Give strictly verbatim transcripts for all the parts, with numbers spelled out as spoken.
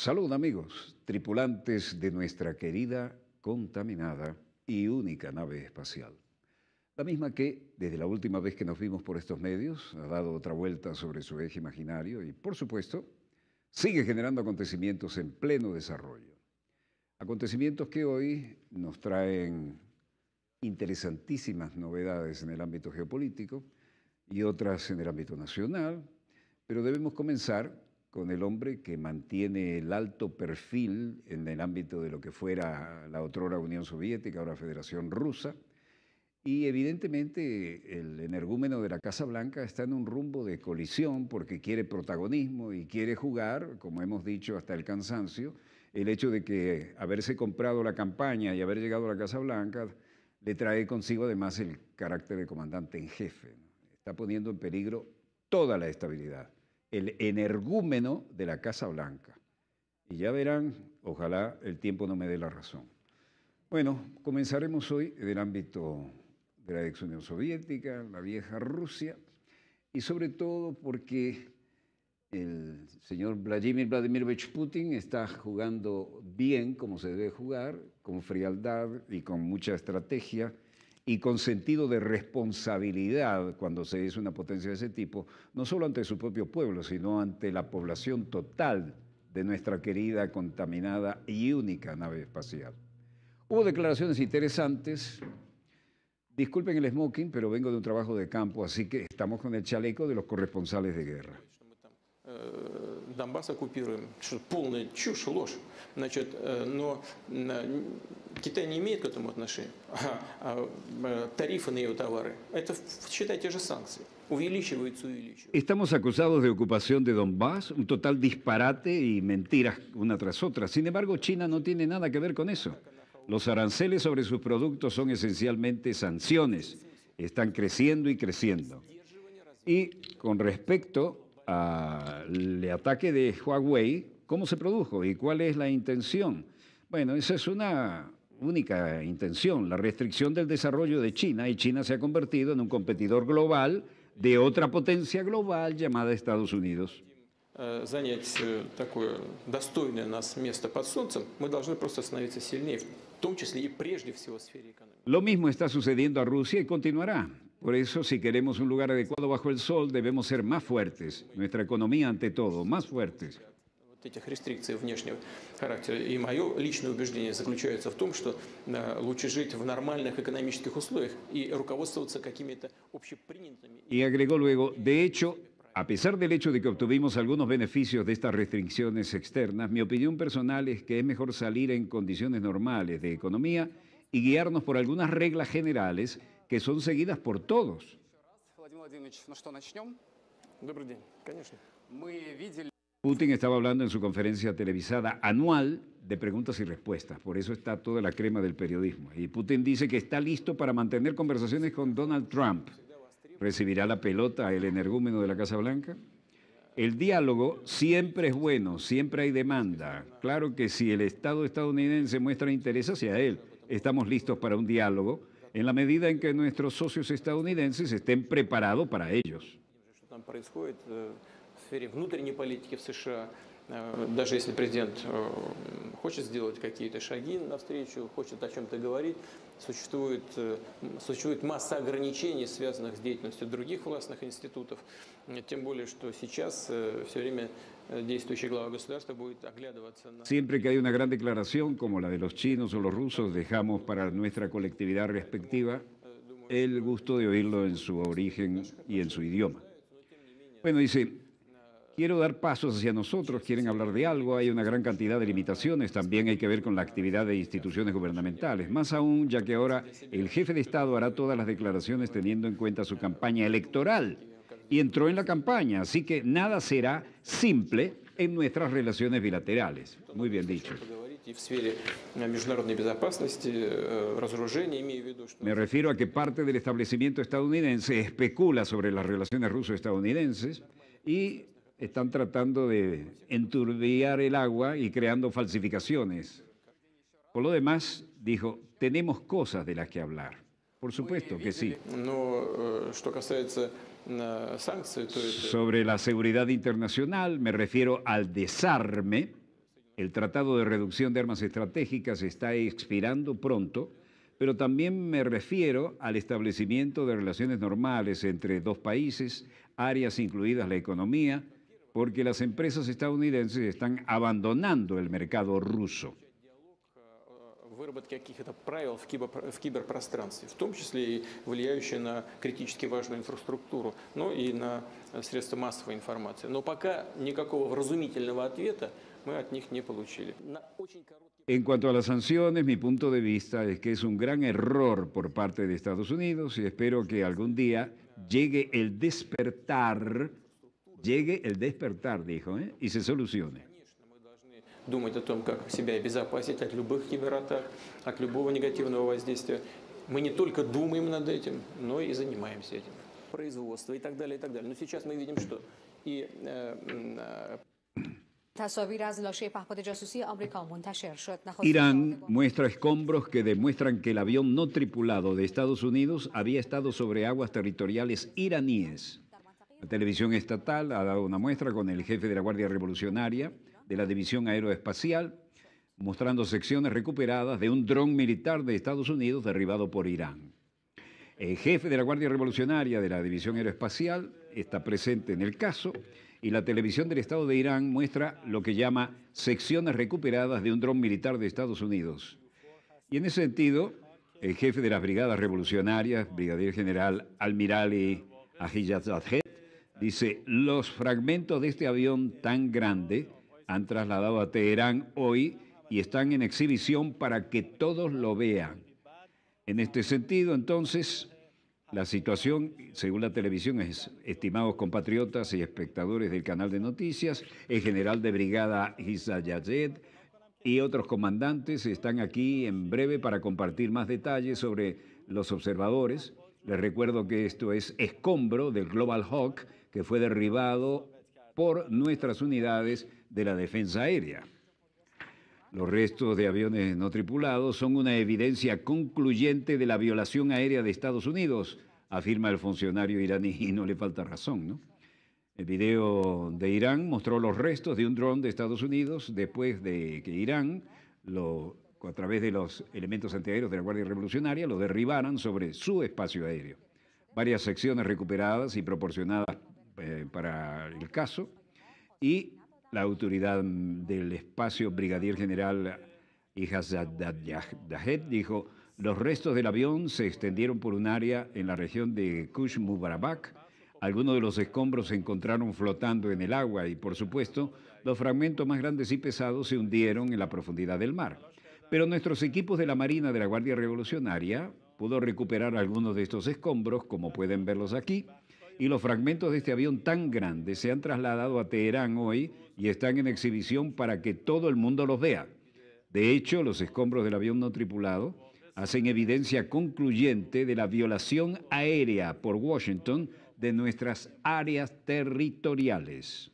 Salud amigos, tripulantes de nuestra querida, contaminada y única nave espacial. La misma que, desde la última vez que nos vimos por estos medios, ha dado otra vuelta sobre su eje imaginario y, por supuesto, sigue generando acontecimientos en pleno desarrollo. Acontecimientos que hoy nos traen interesantísimas novedades en el ámbito geopolítico y otras en el ámbito nacional, pero debemos comenzar con el hombre que mantiene el alto perfil en el ámbito de lo que fuera la otrora Unión Soviética, ahora Federación Rusa, y evidentemente el energúmeno de la Casa Blanca está en un rumbo de colisión porque quiere protagonismo y quiere jugar, como hemos dicho hasta el cansancio, el hecho de que haberse comprado la campaña y haber llegado a la Casa Blanca le trae consigo además el carácter de comandante en jefe. Está poniendo en peligro toda la estabilidad, el energúmeno de la Casa Blanca. Y ya verán, ojalá el tiempo no me dé la razón. Bueno, comenzaremos hoy en el ámbito de la ex Unión Soviética, la vieja Rusia, y sobre todo porque el señor Vladimir Vladimirovich Putin está jugando bien, como se debe jugar, con frialdad y con mucha estrategia, y con sentido de responsabilidad cuando se es una potencia de ese tipo, no solo ante su propio pueblo, sino ante la población total de nuestra querida, contaminada y única nave espacial. Hubo declaraciones interesantes. Disculpen el smoking, pero vengo de un trabajo de campo, así que estamos con el chaleco de los corresponsales de guerra. Донбасс оккупируем, что полная чушь, ложь. Значит, но Китай не имеет к этому отношения. А тарифы на ее товары, это, считайте же, санкции. Увеличиваются, увеличиваются. Estamos acusados de ocupación de Donbass, un total disparate y mentiras una tras otra. Sin embargo, China no tiene nada que ver con eso. Los aranceles sobre sus productos son esencialmente sanciones. Están creciendo y creciendo. Y con respecto al ataque de Huawei, ¿cómo se produjo y cuál es la intención? Bueno, esa es una única intención, la restricción del desarrollo de China, y China se ha convertido en un competidor global de otra potencia global llamada Estados Unidos. Занять такое достойное нас место под солнцем, мы должны просто становиться сильнее, в том числе и прежде всего в сфере экономики. Lo mismo está sucediendo a Rusia y continuará. Por eso, si queremos un lugar adecuado bajo el sol, debemos ser más fuertes. Nuestra economía, ante todo, más fuertes. Вот этих рестрикций внешнего характера. И мое личное убеждение заключается в том, что лучше жить в нормальных экономических условиях и руководствоваться какими-то общепринятыми. Y agregó luego, de hecho, a pesar del hecho de que obtuvimos algunos beneficios de estas restricciones externas, mi opinión personal es que es mejor salir en condiciones normales de economía y guiarnos por algunas reglas generales que son seguidas por todos. Добрый день, конечно. Putin estaba hablando en su conferencia televisada anual de preguntas y respuestas, por eso está toda la crema del periodismo. Y Putin dice que está listo para mantener conversaciones con Donald Trump. ¿Recibirá la pelota el energúmeno de la Casa Blanca? El diálogo siempre es bueno, siempre hay demanda. Claro que si el Estado estadounidense muestra interés hacia él, estamos listos para un diálogo en la medida en que nuestros socios estadounidenses estén preparados para ellos. Что там происходит в сфере внутренней политики в США, даже если президент хочет сделать какие-то шаги навстречу, хочет о чем-то говорить, существует, существует масса ограничений, связанных с деятельностью других властных институтов, тем более, что сейчас все время действующий глава государства будет оглядываться на... Siempre que hay una gran declaración como la de los chinos o los rusos, dejamos para nuestra colectividad respectiva el gusto de oírlo en su origen y en su idioma. Bueno, dice, quiero dar pasos hacia nosotros, quieren hablar de algo, hay una gran cantidad de limitaciones, también hay que ver con la actividad de instituciones gubernamentales, más aún ya que ahora el jefe de Estado hará todas las declaraciones teniendo en cuenta su campaña electoral y entró en la campaña, así que nada será simple en nuestras relaciones bilaterales. Muy bien dicho. Me refiero a que parte del establecimiento estadounidense especula sobre las relaciones ruso-estadounidenses y están tratando de enturbiar el agua y creando falsificaciones. Por lo demás, dijo, tenemos cosas de las que hablar. Por supuesto que sí. Sobre la seguridad internacional, me refiero al desarme. El Tratado de Reducción de Armas Estratégicas está expirando pronto, pero también me refiero al establecimiento de relaciones normales entre dos países, áreas incluidas la economía, porque las empresas estadounidenses están abandonando el mercado ruso. Выработки каких-то правил в, кибер, в киберпространстве, в том числе и влияющие на критически важную инфраструктуру, ну и на средства массовой информации. Но пока никакого вразумительного ответа мы от них не получили. En cuanto a las sanciones, mi punto de vista es que es un gran error por parte de Estados Unidos y espero que algún día llegue el despertar, llegue el despertar, dijo, ¿eh? y se solucione. Думать о том, как себя обезопасить от любых кибератак, от любого негативного воздействия. Мы не только думаем над этим, но и занимаемся этим. Производство и так далее, и так далее. Но сейчас мы видим, что и Irán muestra escombros que demuestran que el avión no tripulado de Estados Unidos había estado sobre aguas territoriales iraníes. La televisión estatal ha dado una muestra con el jefe de la Guardia Revolucionaria de la División Aeroespacial, mostrando secciones recuperadas de un dron militar de Estados Unidos derribado por Irán. El jefe de la Guardia Revolucionaria de la División Aeroespacial está presente en el caso y la televisión del Estado de Irán muestra lo que llama secciones recuperadas de un dron militar de Estados Unidos. Y en ese sentido, el jefe de las brigadas revolucionarias, brigadier general Almirali Ahizadeh, dice, los fragmentos de este avión tan grande han trasladado a Teherán hoy y están en exhibición para que todos lo vean. En este sentido, entonces, la situación, según la televisión, es, estimados compatriotas y espectadores del canal de noticias, el general de brigada Ahizadeh y otros comandantes están aquí en breve para compartir más detalles sobre los observadores. Les recuerdo que esto es escombro del Global Hawk, que fue derribado por nuestras unidades de la defensa aérea. Los restos de aviones no tripulados son una evidencia concluyente de la violación aérea de Estados Unidos, afirma el funcionario iraní, y no le falta razón, ¿no? El video de Irán mostró los restos de un dron de Estados Unidos después de que Irán, lo, a través de los elementos antiaéreos de la Guardia Revolucionaria, lo derribaran sobre su espacio aéreo. Varias secciones recuperadas y proporcionadas eh, para el caso, y la autoridad del espacio, brigadier general Ahizadeh, dijo, los restos del avión se extendieron por un área en la región de Kush Mubarak. Algunos de los escombros se encontraron flotando en el agua y, por supuesto, los fragmentos más grandes y pesados se hundieron en la profundidad del mar. Pero nuestros equipos de la Marina de la Guardia Revolucionaria pudo recuperar algunos de estos escombros, como pueden verlos aquí, y los fragmentos de este avión tan grande se han trasladado a Teherán hoy y están en exhibición para que todo el mundo los vea. De hecho, los escombros del avión no tripulado hacen evidencia concluyente de la violación aérea por Washington de nuestras áreas territoriales.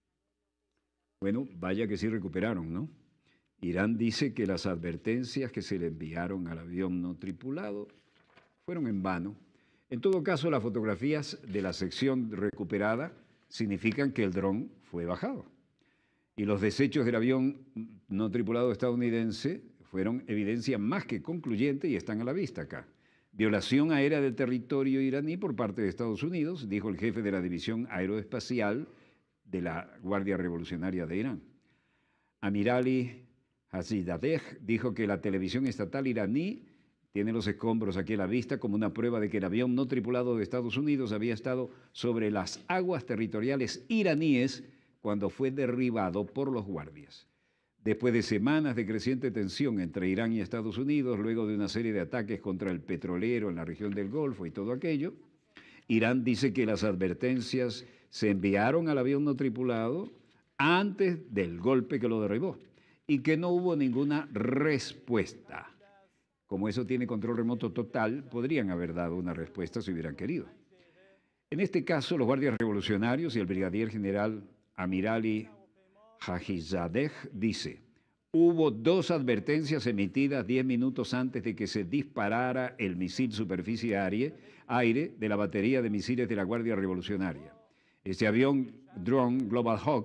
Bueno, vaya que sí recuperaron, ¿no? Irán dice que las advertencias que se le enviaron al avión no tripulado fueron en vano. En todo caso, las fotografías de la sección recuperada significan que el dron fue bajado. Y los desechos del avión no tripulado estadounidense fueron evidencia más que concluyente y están a la vista acá. Violación aérea del territorio iraní por parte de Estados Unidos, dijo el jefe de la División Aeroespacial de la Guardia Revolucionaria de Irán. Amirali Ahizadeh dijo que la televisión estatal iraní tiene los escombros aquí a la vista como una prueba de que el avión no tripulado de Estados Unidos había estado sobre las aguas territoriales iraníes cuando fue derribado por los guardias. Después de semanas de creciente tensión entre Irán y Estados Unidos, luego de una serie de ataques contra el petrolero en la región del Golfo y todo aquello, Irán dice que las advertencias se enviaron al avión no tripulado antes del golpe que lo derribó y que no hubo ninguna respuesta. Como eso tiene control remoto total, podrían haber dado una respuesta si hubieran querido. En este caso, los guardias revolucionarios y el brigadier general Amirali Ahizadeh dice, hubo dos advertencias emitidas diez minutos antes de que se disparara el misil superficie-aire de la batería de misiles de la Guardia Revolucionaria. Este avión drone Global Hawk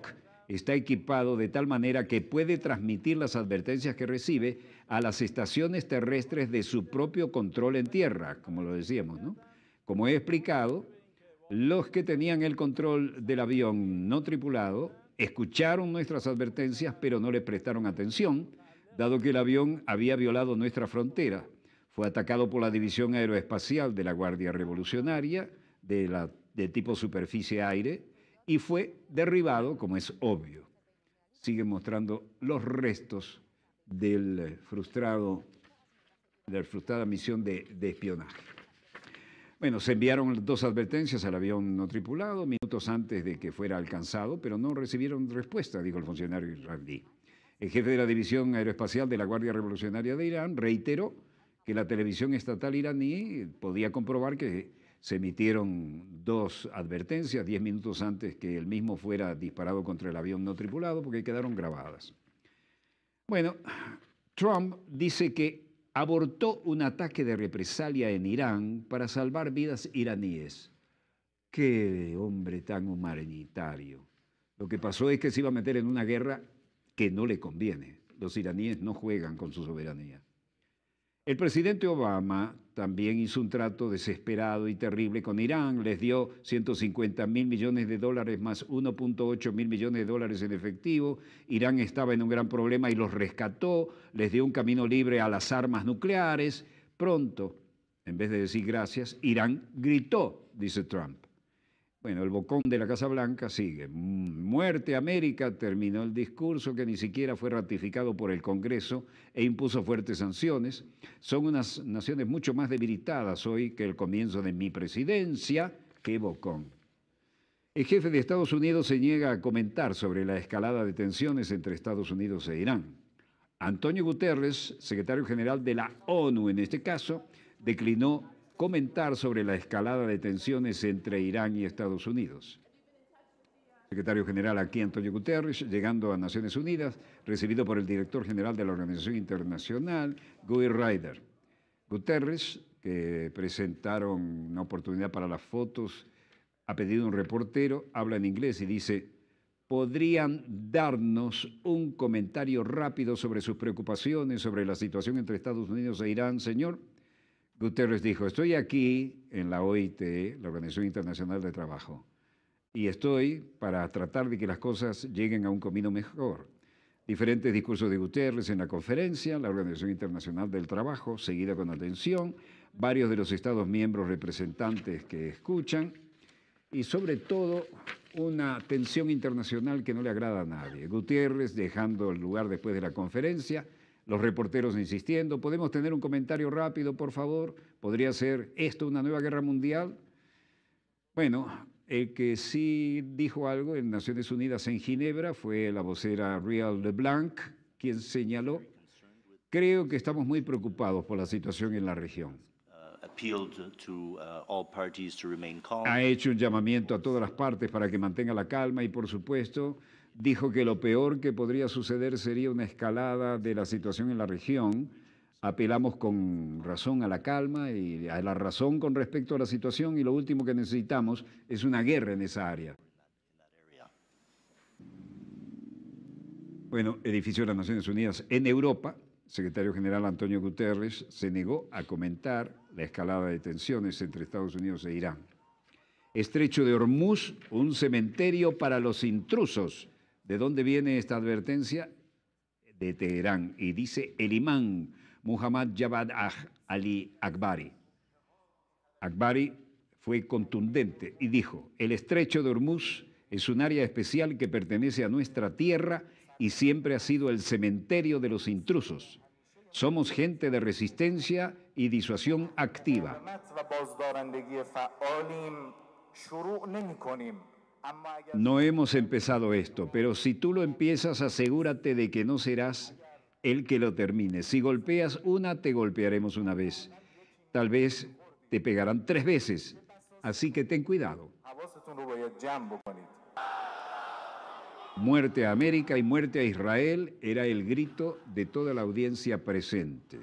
está equipado de tal manera que puede transmitir las advertencias que recibe a las estaciones terrestres de su propio control en tierra, como lo decíamos, ¿no? Como he explicado, los que tenían el control del avión no tripulado escucharon nuestras advertencias, pero no le prestaron atención, dado que el avión había violado nuestra frontera. Fue atacado por la División Aeroespacial de la Guardia Revolucionaria, de, la, de tipo superficie-aire, y fue derribado, como es obvio. Siguen mostrando los restos del frustrado, de la frustrada misión de, de espionaje. Bueno, se enviaron dos advertencias al avión no tripulado minutos antes de que fuera alcanzado, pero no recibieron respuesta, dijo el funcionario israelí. El jefe de la División Aeroespacial de la Guardia Revolucionaria de Irán reiteró que la televisión estatal iraní podía comprobar que se emitieron dos advertencias diez minutos antes que el mismo fuera disparado contra el avión no tripulado, porque quedaron grabadas. Bueno, Trump dice que abortó un ataque de represalia en Irán para salvar vidas iraníes. ¡Qué hombre tan humanitario! Lo que pasó es que se iba a meter en una guerra que no le conviene. Los iraníes no juegan con su soberanía. El presidente Obama también hizo un trato desesperado y terrible con Irán. Les dio ciento cincuenta mil millones de dólares más uno punto ocho mil millones de dólares en efectivo. Irán estaba en un gran problema y los rescató. Les dio un camino libre a las armas nucleares. Pronto, en vez de decir gracias, Irán gritó, dice Trump. Bueno, el bocón de la Casa Blanca sigue. Muerte América, terminó el discurso que ni siquiera fue ratificado por el Congreso e impuso fuertes sanciones. Son unas naciones mucho más debilitadas hoy que el comienzo de mi presidencia. ¡Qué bocón! El jefe de Estados Unidos se niega a comentar sobre la escalada de tensiones entre Estados Unidos e Irán. Antonio Guterres, secretario general de la ONU en este caso, declinó comentar sobre la escalada de tensiones entre Irán y Estados Unidos. Secretario general aquí, Antonio Guterres, llegando a Naciones Unidas, recibido por el director general de la Organización Internacional, Guy Ryder. Guterres, que presentaron una oportunidad para las fotos, ha pedido un reportero, habla en inglés y dice: ¿podrían darnos un comentario rápido sobre sus preocupaciones sobre la situación entre Estados Unidos e Irán, señor? Guterres dijo: estoy aquí en la O I T, la Organización Internacional de Trabajo, y estoy para tratar de que las cosas lleguen a un camino mejor. Diferentes discursos de Guterres en la conferencia, la Organización Internacional del Trabajo, seguida con atención, varios de los Estados miembros representantes que escuchan, y sobre todo una tensión internacional que no le agrada a nadie. Guterres dejando el lugar después de la conferencia, los reporteros insistiendo: ¿podemos tener un comentario rápido, por favor? ¿Podría ser esto una nueva guerra mundial? Bueno, el que sí dijo algo en Naciones Unidas en Ginebra fue la vocera Riel LeBlanc, quien señaló: creo que estamos muy preocupados por la situación en la región. Ha hecho un llamamiento a todas las partes para que mantenga la calma y, por supuesto, dijo que lo peor que podría suceder sería una escalada de la situación en la región. Apelamos con razón a la calma y a la razón con respecto a la situación, y lo último que necesitamos es una guerra en esa área. Bueno, edificio de las Naciones Unidas en Europa, secretario general Antonio Guterres se negó a comentar la escalada de tensiones entre Estados Unidos e Irán. Estrecho de Hormuz, un cementerio para los intrusos. ¿De dónde viene esta advertencia? De Teherán. Y dice el imán Muhammad Javad Ali Akbari. Akbari fue contundente y dijo: el estrecho de Hormuz es un área especial que pertenece a nuestra tierra y siempre ha sido el cementerio de los intrusos. Somos gente de resistencia y disuasión activa. No hemos empezado esto, pero si tú lo empiezas, asegúrate de que no serás el que lo termine. Si golpeas una, te golpearemos una vez. Tal vez te pegarán tres veces, así que ten cuidado. Muerte a América y muerte a Israel era el grito de toda la audiencia presente.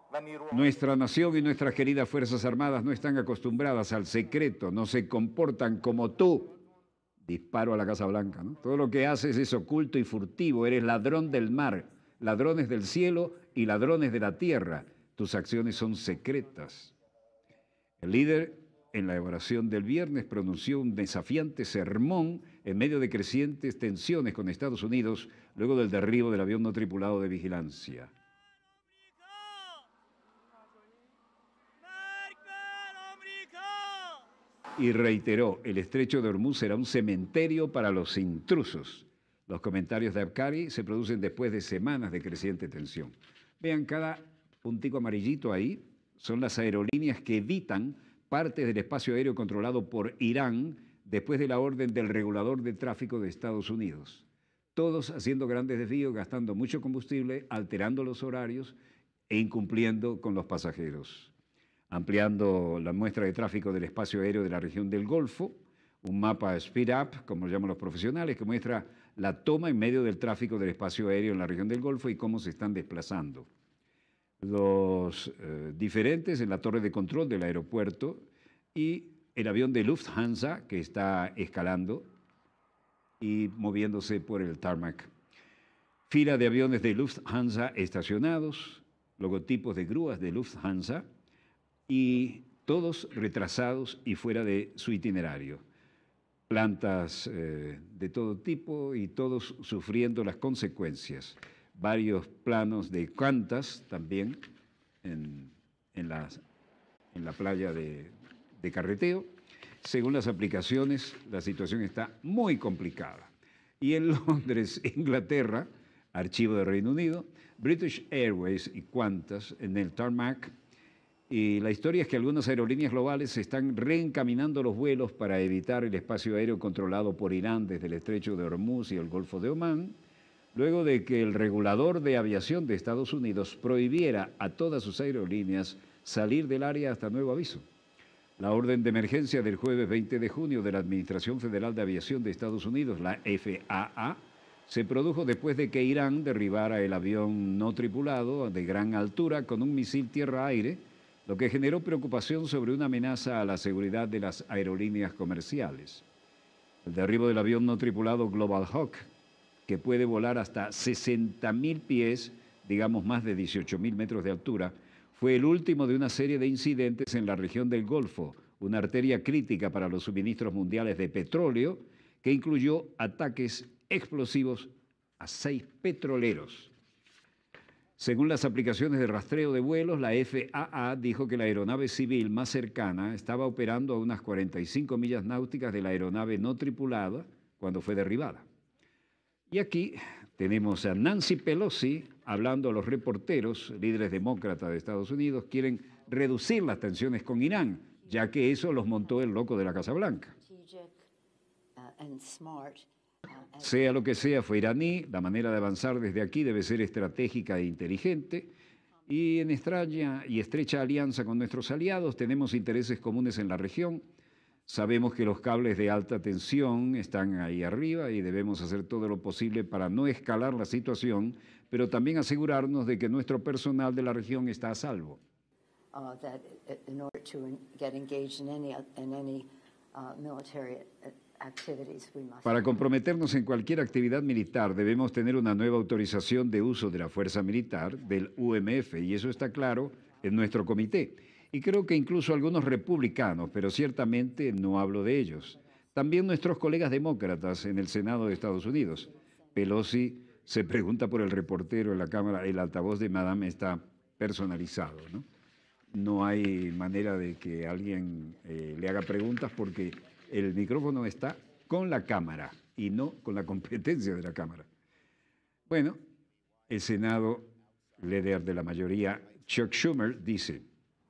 Nuestra nación y nuestras queridas Fuerzas Armadas no están acostumbradas al secreto, no se comportan como tú. Disparo a la Casa Blanca, ¿no? Todo lo que haces es oculto y furtivo, eres ladrón del mar, ladrones del cielo y ladrones de la tierra. Tus acciones son secretas. El líder, en la oración del viernes, pronunció un desafiante sermón en medio de crecientes tensiones con Estados Unidos luego del derribo del avión no tripulado de vigilancia. Y reiteró, el estrecho de Hormuz será un cementerio para los intrusos. Los comentarios de Abkari se producen después de semanas de creciente tensión. Vean, cada puntico amarillito ahí son las aerolíneas que evitan partes del espacio aéreo controlado por Irán después de la orden del regulador de tráfico de Estados Unidos. Todos haciendo grandes desvíos, gastando mucho combustible, alterando los horarios e incumpliendo con los pasajeros. Ampliando la muestra de tráfico del espacio aéreo de la región del Golfo, un mapa Speed Up, como lo llaman los profesionales, que muestra la toma en medio del tráfico del espacio aéreo en la región del Golfo y cómo se están desplazando. Los eh, diferentes en la torre de control del aeropuerto y el avión de Lufthansa que está escalando y moviéndose por el tarmac. Fila de aviones de Lufthansa estacionados, logotipos de grúas de Lufthansa, y todos retrasados y fuera de su itinerario. Plantas eh, de todo tipo y todos sufriendo las consecuencias. Varios planos de Qantas también en, en, la, en la playa de, de Carreteo. Según las aplicaciones, la situación está muy complicada. Y en Londres, Inglaterra, archivo de Reino Unido, British Airways y Qantas en el tarmac. Y la historia es que algunas aerolíneas globales están reencaminando los vuelos para evitar el espacio aéreo controlado por Irán desde el estrecho de Hormuz y el Golfo de Omán, luego de que el regulador de aviación de Estados Unidos prohibiera a todas sus aerolíneas salir del área hasta nuevo aviso. La orden de emergencia del jueves veinte de junio de la Administración Federal de Aviación de Estados Unidos, la F A A, se produjo después de que Irán derribara el avión no tripulado de gran altura con un misil tierra-aire, lo que generó preocupación sobre una amenaza a la seguridad de las aerolíneas comerciales. El derribo del avión no tripulado Global Hawk, que puede volar hasta sesenta mil pies, digamos más de dieciocho mil metros de altura, fue el último de una serie de incidentes en la región del Golfo, una arteria crítica para los suministros mundiales de petróleo, que incluyó ataques explosivos a seis petroleros. Según las aplicaciones de rastreo de vuelos, la F A A dijo que la aeronave civil más cercana estaba operando a unas cuarenta y cinco millas náuticas de la aeronave no tripulada cuando fue derribada. Y aquí tenemos a Nancy Pelosi hablando a los reporteros, líderes demócratas de Estados Unidos, quieren reducir las tensiones con Irán, ya que eso los montó el loco de la Casa Blanca. Sea lo que sea, fue iraní, la manera de avanzar desde aquí debe ser estratégica e inteligente, y en extraña y estrecha alianza con nuestros aliados tenemos intereses comunes en la región. Sabemos que los cables de alta tensión están ahí arriba y debemos hacer todo lo posible para no escalar la situación, pero también asegurarnos de que nuestro personal de la región está a salvo. Uh, that in order to get engaged in any, in any uh, military activities, we must... Para comprometernos en cualquier actividad militar debemos tener una nueva autorización de uso de la fuerza militar del U M F, y eso está claro en nuestro comité. Y creo que incluso algunos republicanos, pero ciertamente no hablo de ellos. También nuestros colegas demócratas en el Senado de Estados Unidos. Pelosi se pregunta por el reportero en la Cámara, el altavoz de Madame está personalizado, ¿no? No hay manera de que alguien eh, le haga preguntas porque el micrófono está con la Cámara y no con la competencia de la Cámara. Bueno, el Senado, líder de la mayoría, Chuck Schumer, dice: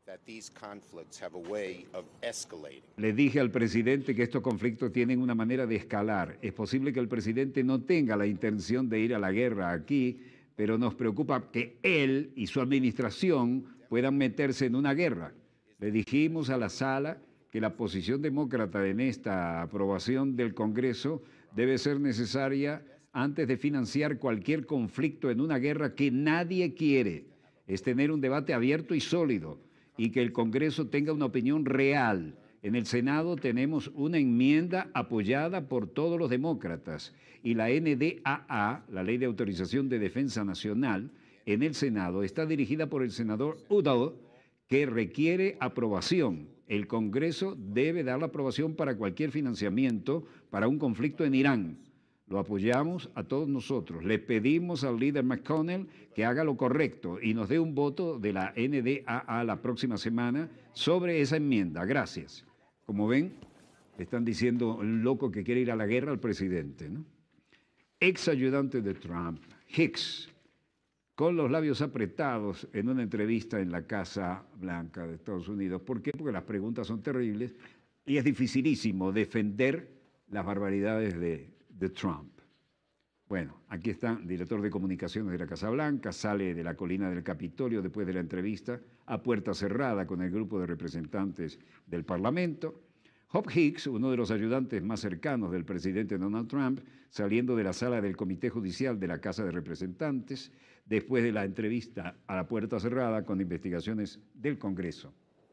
le dije al presidente que estos conflictos tienen una manera de escalar. Es posible que el presidente no tenga la intención de ir a la guerra aquí, pero nos preocupa que él y su administración puedan meterse en una guerra. Le dijimos a la sala que la posición demócrata en esta aprobación del Congreso debe ser necesaria antes de financiar cualquier conflicto en una guerra que nadie quiere. es tener un debate abierto y sólido y que el Congreso tenga una opinión real. En el Senado tenemos una enmienda apoyada por todos los demócratas y la N D A A, la Ley de Autorización de Defensa Nacional, en el Senado está dirigida por el senador Udall, que requiere aprobación. El Congreso debe dar la aprobación para cualquier financiamiento para un conflicto en Irán. Lo apoyamos a todos nosotros. Le pedimos al líder McConnell que haga lo correcto y nos dé un voto de la N D A A la próxima semana sobre esa enmienda. Gracias. Como ven, le están diciendo el loco que quiere ir a la guerra al presidente, ¿no? Ex ayudante de Trump, Hicks, con los labios apretados en una entrevista en la Casa Blanca de Estados Unidos. ¿Por qué? Porque las preguntas son terribles y es dificilísimo defender las barbaridades de, de Trump. Bueno, aquí está, director de comunicaciones de la Casa Blanca, sale de la colina del Capitolio después de la entrevista a puerta cerrada con el grupo de representantes del Parlamento. Hope Hicks, uno de los ayudantes más cercanos del presidente Donald Trump, saliendo de la sala del Comité Judicial de la Casa de Representantes después de la entrevista a la puerta cerrada con investigaciones del Congreso.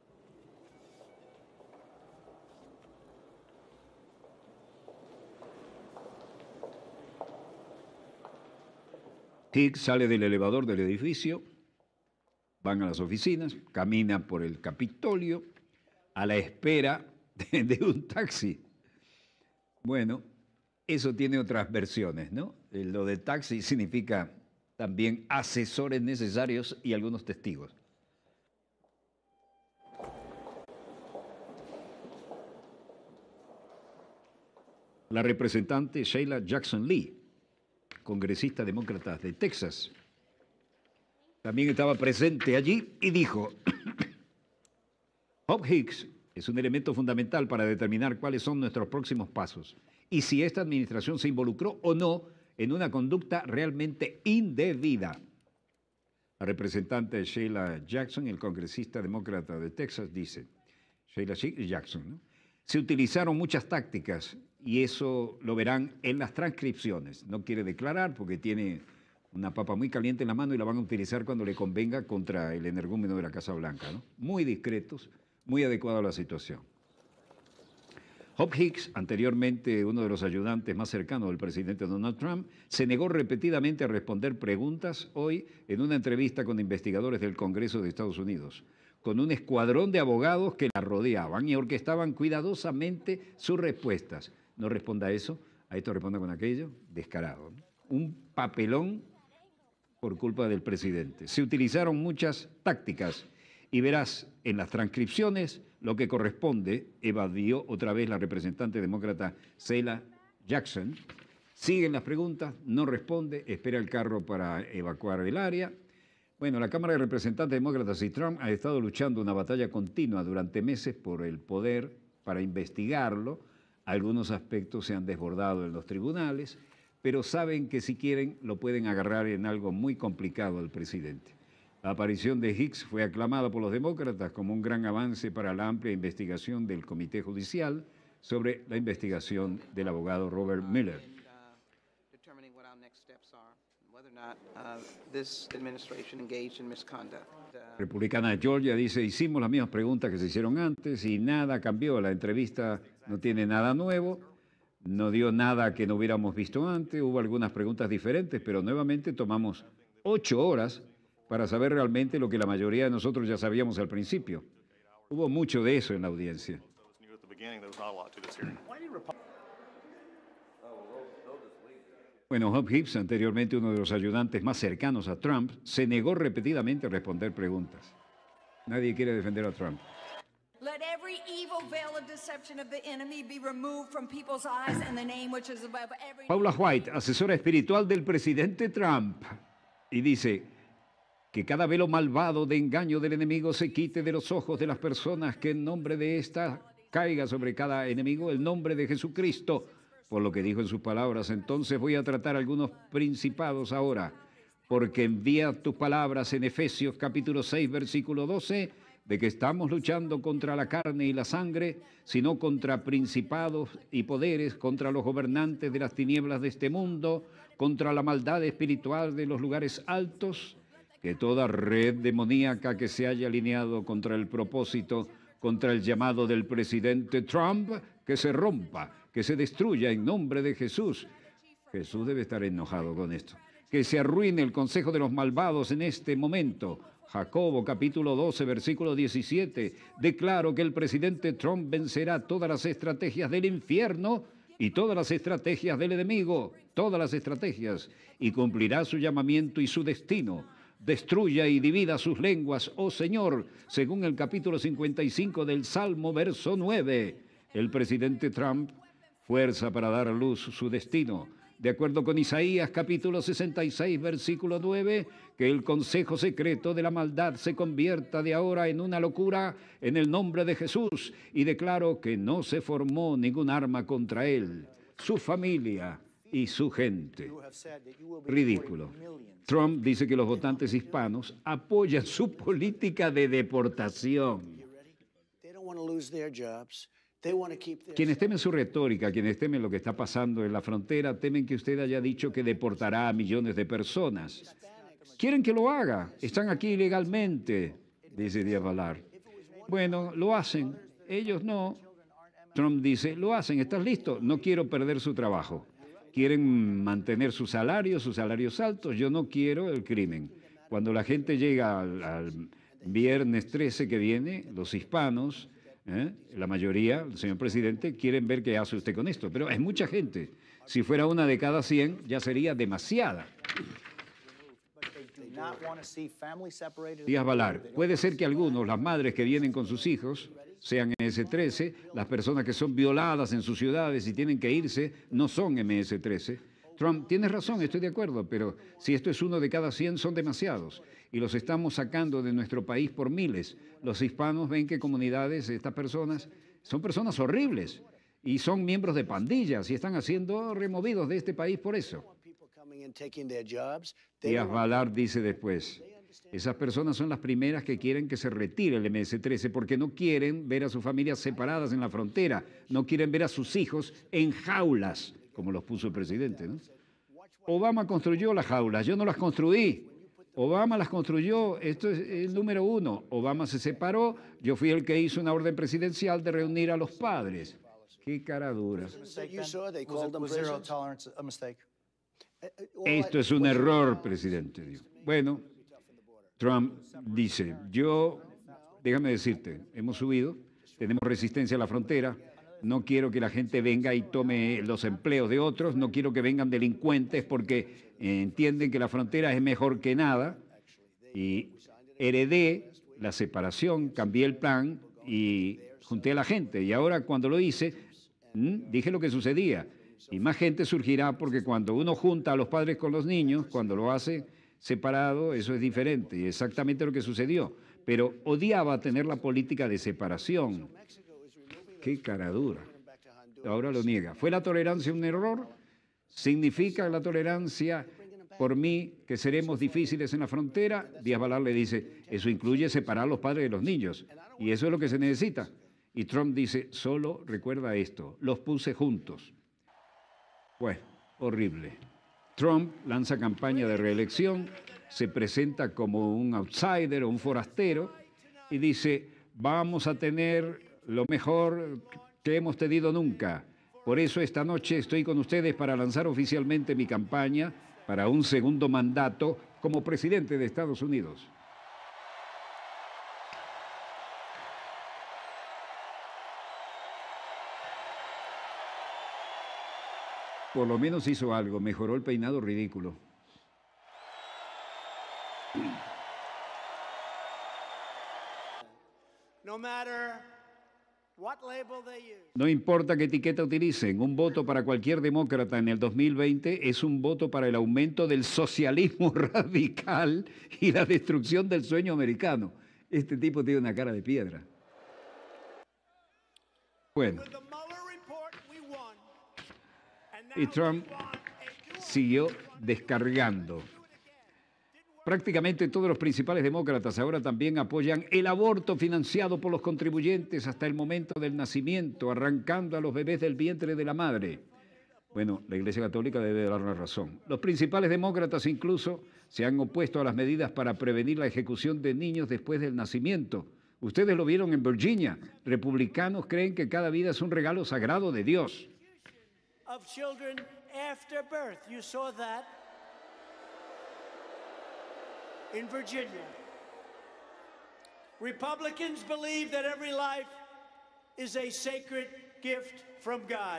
Hicks sale del elevador del edificio, van a las oficinas, camina por el Capitolio a la espera de, de un taxi. Bueno, eso tiene otras versiones, ¿no? Lo de taxi significa también asesores necesarios y algunos testigos. La representante Sheila Jackson Lee, congresista demócrata de Texas, también estaba presente allí y dijo: Hope Hicks es un elemento fundamental para determinar cuáles son nuestros próximos pasos y si esta administración se involucró o no en una conducta realmente indebida. La representante Sheila Jackson, el congresista demócrata de Texas, dice, Sheila Jackson, ¿no? Se utilizaron muchas tácticas y eso lo verán en las transcripciones. No quiere declarar porque tiene una papa muy caliente en la mano y la van a utilizar cuando le convenga contra el energúmeno de la Casa Blanca, ¿no? Muy discretos, muy adecuados a la situación. Hope Hicks, anteriormente uno de los ayudantes más cercanos del presidente Donald Trump, se negó repetidamente a responder preguntas hoy en una entrevista con investigadores del Congreso de Estados Unidos, con un escuadrón de abogados que la rodeaban y orquestaban cuidadosamente sus respuestas. No responda a eso, a esto responda con aquello, descarado, ¿no? Un papelón por culpa del presidente. Se utilizaron muchas tácticas y verás en las transcripciones lo que corresponde, evadió otra vez la representante demócrata Sheila Jackson. Siguen las preguntas, no responde, espera el carro para evacuar el área. Bueno, la Cámara de Representantes Demócratas y Trump ha estado luchando una batalla continua durante meses por el poder para investigarlo. Algunos aspectos se han desbordado en los tribunales, pero saben que si quieren lo pueden agarrar en algo muy complicado al presidente. La aparición de Hicks fue aclamada por los demócratas como un gran avance para la amplia investigación del Comité Judicial sobre la investigación del abogado Robert Mueller. Republicana de Georgia dice, hicimos las mismas preguntas que se hicieron antes y nada cambió. La entrevista no tiene nada nuevo, no dio nada que no hubiéramos visto antes. Hubo algunas preguntas diferentes, pero nuevamente tomamos ocho horas para saber realmente lo que la mayoría de nosotros ya sabíamos al principio. Hubo mucho de eso en la audiencia. Bueno, Hope Hicks, anteriormente uno de los ayudantes más cercanos a Trump, se negó repetidamente a responder preguntas. Nadie quiere defender a Trump. Let every evil veil of deception of the enemy be removed from people's eyes and the name which is above every... Paula White, asesora espiritual del presidente Trump, y dice que cada velo malvado de engaño del enemigo se quite de los ojos de las personas, que en nombre de esta caiga sobre cada enemigo el nombre de Jesucristo, por lo que dijo en sus palabras. Entonces voy a tratar algunos principados ahora, porque envía tus palabras en Efesios capítulo seis, versículo doce, de que estamos luchando contra la carne y la sangre, sino contra principados y poderes, contra los gobernantes de las tinieblas de este mundo, contra la maldad espiritual de los lugares altos. que toda red demoníaca que se haya alineado contra el propósito, contra el llamado del presidente Trump, que se rompa, que se destruya en nombre de Jesús. Jesús debe estar enojado con esto. Que se arruine el consejo de los malvados en este momento. Jacobo capítulo doce, versículo diecisiete. Declaro que el presidente Trump vencerá todas las estrategias del infierno y todas las estrategias del enemigo, todas las estrategias, y cumplirá su llamamiento y su destino. Destruya y divida sus lenguas, oh Señor, según el capítulo cincuenta y cinco del Salmo, verso nueve. El presidente Trump, fuerza para dar a luz su destino. De acuerdo con Isaías capítulo sesenta y seis, versículo nueve, que el consejo secreto de la maldad se convierta de ahora en una locura en el nombre de Jesús, y declaro que no se formó ningún arma contra él, su familia y su gente. Ridículo. Trump dice que los votantes hispanos apoyan su política de deportación. Quienes temen su retórica, quienes temen lo que está pasando en la frontera, temen que usted haya dicho que deportará a millones de personas. Quieren que lo haga. Están aquí ilegalmente, dice Díaz Balart. Bueno, lo hacen. Ellos no. Trump dice, lo hacen. ¿Estás listo? No quiero perder su trabajo. Quieren mantener sus salarios, sus salarios altos. Yo no quiero el crimen. Cuando la gente llega al, al viernes trece que viene, los hispanos, ¿eh? la mayoría, el señor presidente, quieren ver qué hace usted con esto. Pero es mucha gente. Si fuera una de cada cien, ya sería demasiada. Díaz Balart, puede ser que algunos, las madres que vienen con sus hijos, sean eme ese trece, las personas que son violadas en sus ciudades y tienen que irse, no son eme ese trece. Trump, tienes razón, estoy de acuerdo, pero si esto es uno de cada cien, son demasiados. Y los estamos sacando de nuestro país por miles. Los hispanos ven que comunidades, estas personas, son personas horribles y son miembros de pandillas y están siendo removidos de este país por eso. Díaz Balart dice después, esas personas son las primeras que quieren que se retire el eme ese trece porque no quieren ver a sus familias separadas en la frontera, no quieren ver a sus hijos en jaulas, como los puso el presidente, ¿no? Obama construyó las jaulas, yo no las construí. Obama las construyó, esto es el número uno. Obama se separó, yo fui el que hizo una orden presidencial de reunir a los padres. Qué cara dura. Esto es un error, presidente. Bueno, Trump dice, yo, déjame decirte, hemos subido, tenemos resistencia a la frontera, no quiero que la gente venga y tome los empleos de otros, no quiero que vengan delincuentes porque entienden que la frontera es mejor que nada, y heredé la separación, cambié el plan y junté a la gente, y ahora cuando lo hice, dije lo que sucedía. Y más gente surgirá porque cuando uno junta a los padres con los niños, cuando lo hace separado, eso es diferente. Y exactamente lo que sucedió. Pero odiaba tener la política de separación. Qué cara dura. Ahora lo niega. ¿Fue la tolerancia un error? ¿Significa la tolerancia por mí que seremos difíciles en la frontera? Díaz Balart le dice, eso incluye separar a los padres de los niños. Y eso es lo que se necesita. Y Trump dice, solo recuerda esto, los puse juntos. Bueno, horrible. Trump lanza campaña de reelección, se presenta como un outsider o un forastero y dice, vamos a tener lo mejor que hemos tenido nunca. Por eso esta noche estoy con ustedes para lanzar oficialmente mi campaña para un segundo mandato como presidente de Estados Unidos. Por lo menos hizo algo, mejoró el peinado ridículo. No importa qué etiqueta utilicen, un voto para cualquier demócrata en el dos mil veinte es un voto para el aumento del socialismo radical y la destrucción del sueño americano. Este tipo tiene una cara de piedra. Bueno. Y Trump siguió descargando. Prácticamente todos los principales demócratas ahora también apoyan el aborto financiado por los contribuyentes hasta el momento del nacimiento, arrancando a los bebés del vientre de la madre. Bueno, la Iglesia Católica debe dar la razón. Los principales demócratas incluso se han opuesto a las medidas para prevenir la ejecución de niños después del nacimiento. Ustedes lo vieron en Virginia. Republicanos creen que cada vida es un regalo sagrado de Dios. Of children after birth. You saw that in Virginia. Republicans believe that every life is a sacred gift from God.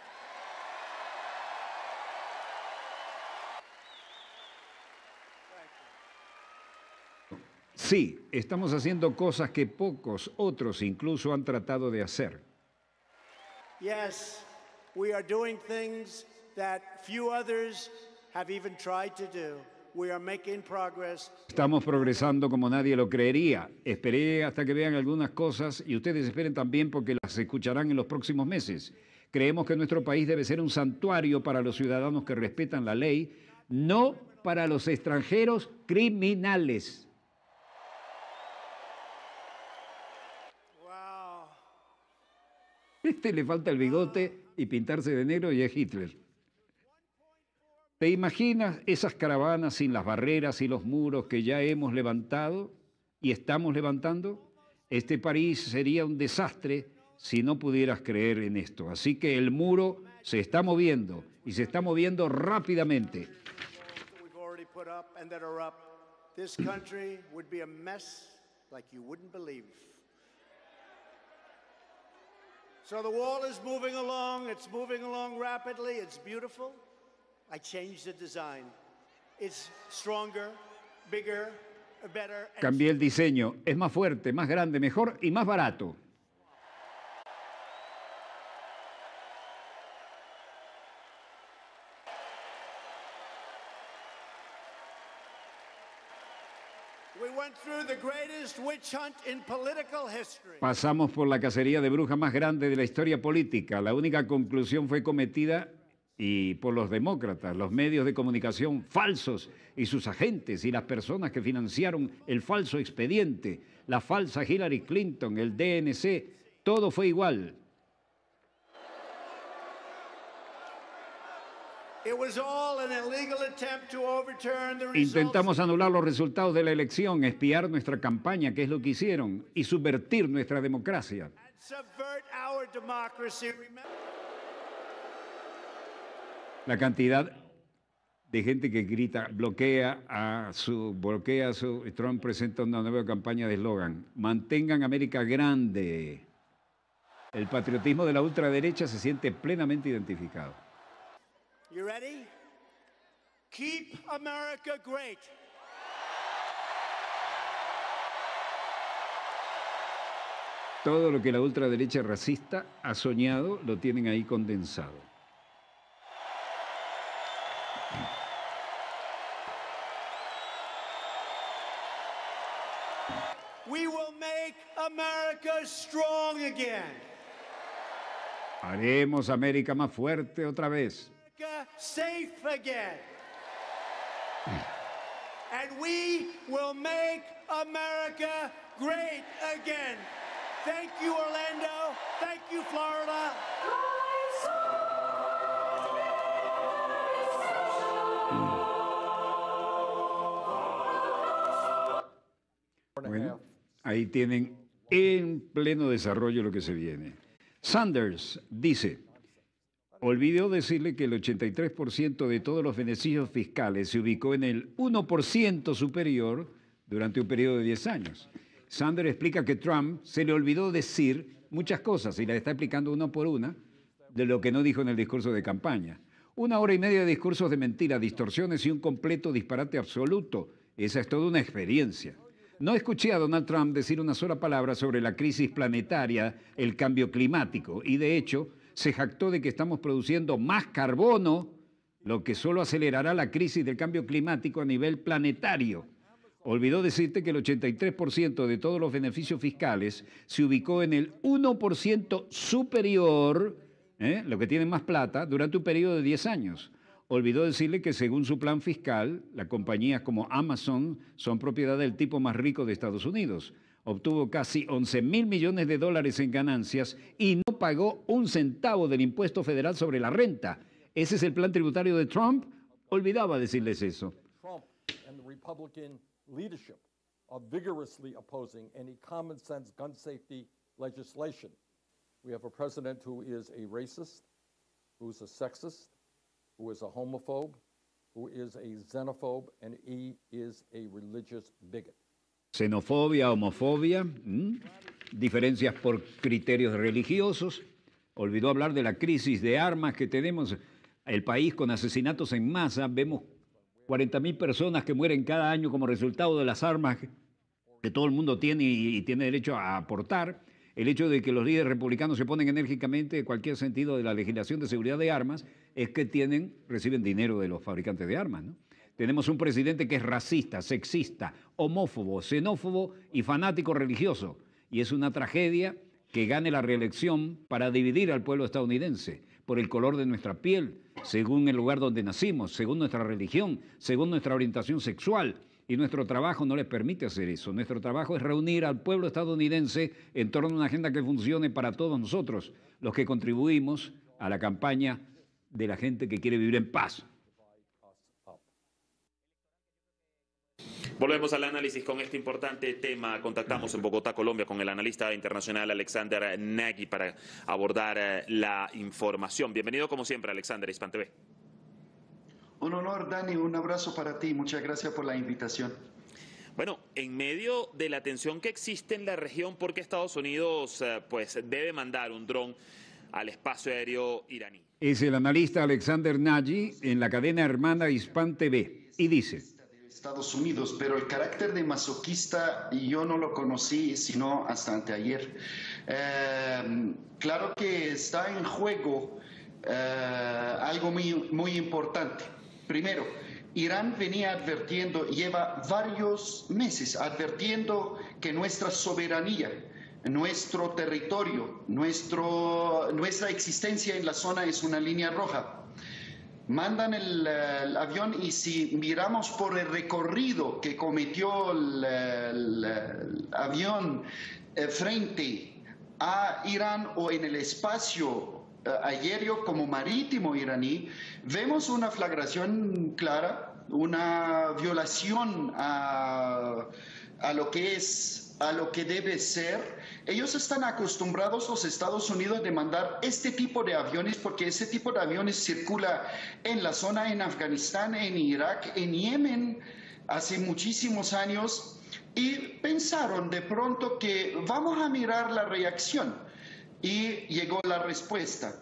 Sí, estamos haciendo cosas que pocos otros incluso han tratado de hacer. Yes, we are doing things that few others have even tried to do. We are making progress. Estamos progresando como nadie lo creería. Esperé hasta que vean algunas cosas y ustedes esperen también porque las escucharán en los próximos meses. Creemos que nuestro país debe ser un santuario para los ciudadanos que respetan la ley, no para los extranjeros criminales. Wow. Este le falta el bigote y pintarse de negro y es Hitler. ¿Te imaginas esas caravanas sin las barreras y los muros que ya hemos levantado y estamos levantando? Este país sería un desastre si no pudieras creer en esto. Así que el muro se está moviendo y se está moviendo rápidamente. We've already put up and that are up. This country would be a mess like you wouldn't believe. So the wall is moving along, it's moving along rapidly, it's beautiful. I changed the design. It's stronger, bigger, better. and- Cambié el diseño. Es más fuerte, más grande, mejor y más barato. We went through the greatest witch hunt in political history. Pasamos por la cacería de brujas más grande de la historia política. La única conclusión fue cometida y por los demócratas, los medios de comunicación falsos y sus agentes y las personas que financiaron el falso expediente, la falsa Hillary Clinton, el D N C, todo fue igual. It was all an illegal attempt to overturn the results. Intentamos anular los resultados de la elección, espiar nuestra campaña, que es lo que hicieron, y subvertir nuestra democracia. And subvert our democracy. Remember- La cantidad de gente que grita, bloquea a su, bloquea a su, Trump presenta una nueva campaña de eslogan, mantengan América grande. El patriotismo de la ultraderecha se siente plenamente identificado. You ready? Keep America great. Todo lo que la ultraderecha racista ha soñado lo tienen ahí condensado. We will make America strong again. Haremos América más fuerte otra vez. America safe again. And we will make America great again. Thank you, Orlando. Thank you, Florida. Bueno, ahí tienen en pleno desarrollo lo que se viene. Sanders dice, olvidó decirle que el ochenta y tres por ciento de todos los beneficios fiscales se ubicó en el uno por ciento superior durante un periodo de diez años. Sanders explica que Trump se le olvidó decir muchas cosas y la está explicando una por una de lo que no dijo en el discurso de campaña. Una hora y media de discursos de mentira, distorsiones y un completo disparate absoluto. Esa es toda una experiencia. No escuché a Donald Trump decir una sola palabra sobre la crisis planetaria, el cambio climático, y de hecho se jactó de que estamos produciendo más carbono, lo que solo acelerará la crisis del cambio climático a nivel planetario. Olvidó decirte que el ochenta y tres por ciento de todos los beneficios fiscales se ubicó en el uno por ciento superior, ¿eh? lo que tienen más plata, durante un periodo de diez años. Olvidó decirle que según su plan fiscal, las compañías como Amazon son propiedad del tipo más rico de Estados Unidos. Obtuvo casi once mil millones de dólares en ganancias y no pagó un centavo del impuesto federal sobre la renta. Ese es el plan tributario de Trump. Olvidaba decirles eso. Trump and the Republican leadership are vigorously opposing any common sense gun safety legislation. We have a president who is a racist, who is a sexist, who is a homophobe, who is a xenophobe, and he is a religious bigot. Xenofobia, homofobia, ¿m? diferencias por criterios religiosos. Olvidó hablar de la crisis de armas que tenemos. El país con asesinatos en masa. Vemos cuarenta mil personas que mueren cada año como resultado de las armas que todo el mundo tiene y, y tiene derecho a aportar. El hecho de que los líderes republicanos se ponen enérgicamente en cualquier sentido de la legislación de seguridad de armas es que tienen, reciben dinero de los fabricantes de armas, ¿no? Tenemos un presidente que es racista, sexista, homófobo, xenófobo y fanático religioso. Y es una tragedia que gane la reelección para dividir al pueblo estadounidense por el color de nuestra piel, según el lugar donde nacimos, según nuestra religión, según nuestra orientación sexual. Y nuestro trabajo no les permite hacer eso. Nuestro trabajo es reunir al pueblo estadounidense en torno a una agenda que funcione para todos nosotros, los que contribuimos a la campaña de la gente que quiere vivir en paz. Volvemos al análisis con este importante tema. Contactamos en Bogotá, Colombia, con el analista internacional Alexander Nagy para abordar la información. Bienvenido como siempre, Alexander, Hispan T V. Un honor, Dani, un abrazo para ti. Muchas gracias por la invitación. Bueno, en medio de la tensión que existe en la región, porque Estados Unidos eh, pues debe mandar un dron al espacio aéreo iraní. Es el analista Alexander Nagy en la cadena hermana Hispan T V y dice: Estados Unidos, pero el carácter de masoquista yo no lo conocí sino hasta anteayer. Eh, claro que está en juego eh, algo muy, muy importante. Primero, Irán venía advirtiendo, lleva varios meses advirtiendo que nuestra soberanía, nuestro territorio, nuestro, nuestra existencia en la zona es una línea roja. Mandan el, el avión y si miramos por el recorrido que cometió el, el, el avión eh, frente a Irán o en el espacio aéreo como marítimo iraní, vemos una flagración clara, una violación a, a lo que es, a lo que debe ser. Ellos están acostumbrados, los Estados Unidos, de mandar este tipo de aviones porque ese tipo de aviones circula en la zona, en Afganistán, en Irak, en Yemen, hace muchísimos años, y pensaron de pronto que vamos a mirar la reacción. Y llegó la respuesta.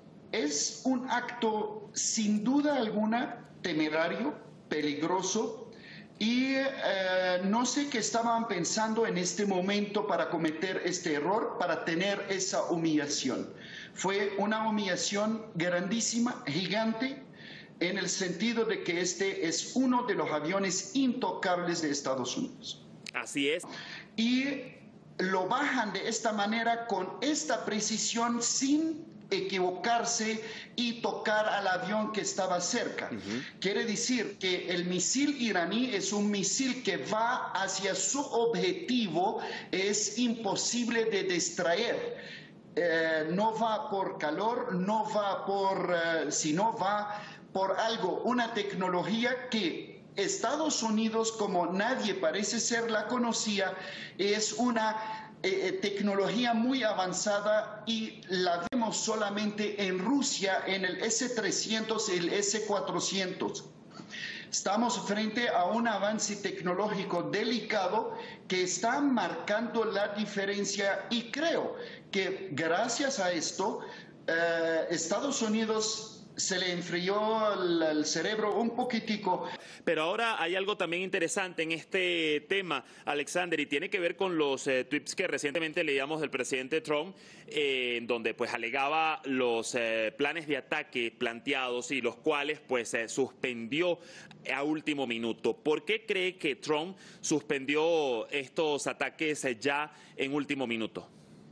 Es un acto sin duda alguna temerario, peligroso, y eh, no sé qué estaban pensando en este momento para cometer este error, para tener esa humillación. Fue una humillación grandísima, gigante, en el sentido de que este es uno de los aviones intocables de Estados Unidos. Así es. Y lo bajan de esta manera, con esta precisión, sin equivocarse y tocar al avión que estaba cerca. Uh-huh. Quiere decir que el misil iraní es un misil que va hacia su objetivo, es imposible de distraer. Eh, no va por calor, no va por, uh, sino va por algo, una tecnología que Estados Unidos, como nadie parece ser la conocía, es una eh, tecnología muy avanzada y la vemos solamente en Rusia en el ese trescientos y el ese cuatrocientos. Estamos frente a un avance tecnológico delicado que está marcando la diferencia y creo que gracias a esto eh, Estados Unidos se le enfrió el, el cerebro un poquitico. Pero ahora hay algo también interesante en este tema, Alexander, y tiene que ver con los eh, tweets que recientemente leíamos del presidente Trump, eh, en donde pues alegaba los eh, planes de ataque planteados y los cuales pues eh, suspendió a último minuto. ¿Por qué cree que Trump suspendió estos ataques eh, ya en último minuto?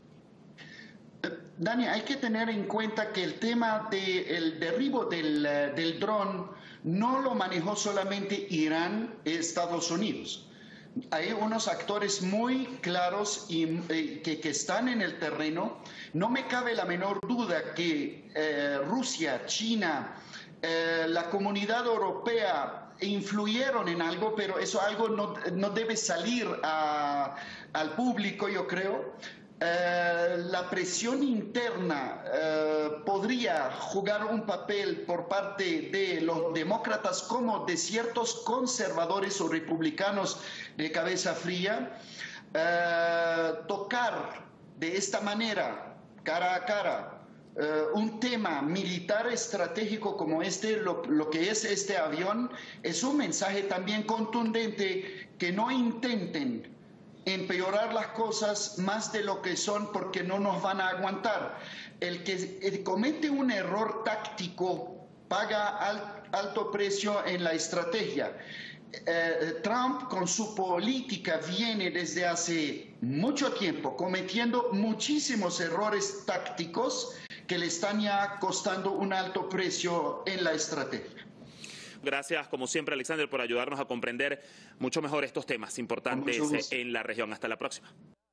Dani, hay que tener en cuenta que el tema del derribo del, del dron no lo manejó solamente Irán, Estados Unidos. hay unos actores muy claros y, eh, que, que están en el terreno. No me cabe la menor duda que eh, Rusia, China, eh, la comunidad europea influyeron en algo, pero eso algo no, no debe salir a, al público, yo creo. Eh, la presión interna eh, podría jugar un papel por parte de los demócratas como de ciertos conservadores o republicanos de cabeza fría. Eh, tocar de esta manera, cara a cara, eh, un tema militar estratégico como este, lo, lo que es este avión, es un mensaje también contundente que no intenten empeorar las cosas más de lo que son, porque no nos van a aguantar. El que el comete un error táctico paga al, alto precio en la estrategia. Eh, Trump con su política viene desde hace mucho tiempo cometiendo muchísimos errores tácticos que le están ya costando un alto precio en la estrategia. Gracias, como siempre, Alexander, por ayudarnos a comprender mucho mejor estos temas importantes en la región. Hasta la próxima.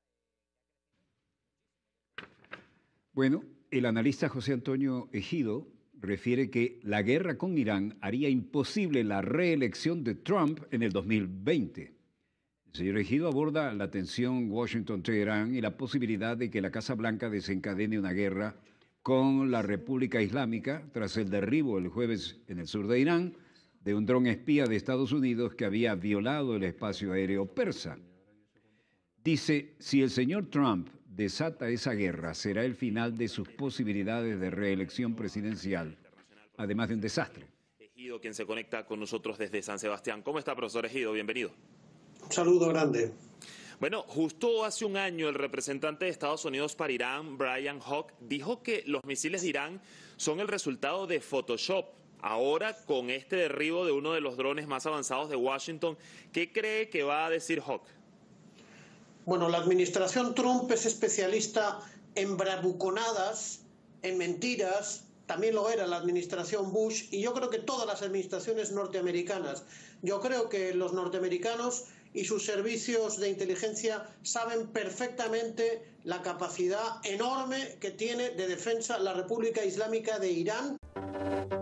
Bueno, el analista José Antonio Ejido refiere que la guerra con Irán haría imposible la reelección de Trump en el dos mil veinte. El señor Ejido aborda la tensión Washington-Teherán y la posibilidad de que la Casa Blanca desencadene una guerra con la República Islámica tras el derribo el jueves en el sur de Irán de un dron espía de Estados Unidos que había violado el espacio aéreo persa. Dice, si el señor Trump desata esa guerra, será el final de sus posibilidades de reelección presidencial, además de un desastre. Ejido, quien se conecta con nosotros desde San Sebastián. ¿Cómo está, profesor Ejido? Bienvenido. Un saludo grande. Bueno, justo hace un año el representante de Estados Unidos para Irán, Brian Hock, dijo que los misiles de Irán son el resultado de Photoshop. Ahora, con este derribo de uno de los drones más avanzados de Washington, ¿qué cree que va a decir Hock? Bueno, la administración Trump es especialista en bravuconadas, en mentiras. También lo era la administración Bush y yo creo que todas las administraciones norteamericanas. Yo creo que los norteamericanos y sus servicios de inteligencia saben perfectamente la capacidad enorme que tiene de defensa la República Islámica de Irán.